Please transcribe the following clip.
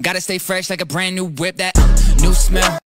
Gotta stay fresh like a brand new whip, that new smell.